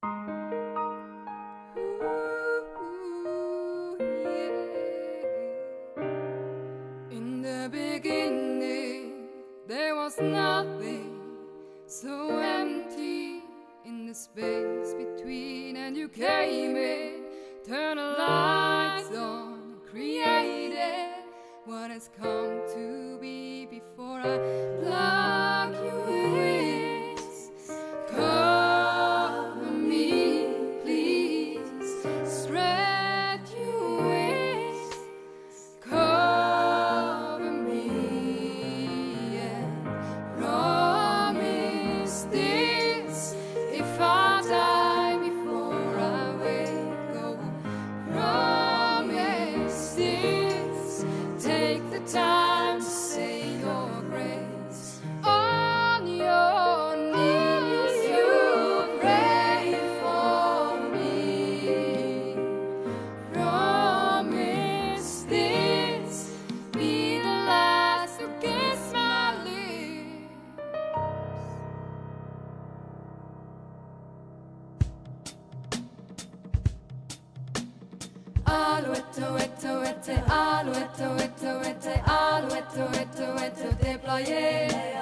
In the beginning, there was nothing, so empty in the space between, and you came in, turned the lights on, created what has come to be before I plug you in. Cover me, please, spread your wings, cover me and promise this. If I die before I wake, oh, promise this. Take the time to say your grace on your knees. You pray for me. Promise this. Be the last to kiss my lips. Alouette, ouette, ouette, alouette, ouette, ouette, alouette, ouette, ouette, déployée.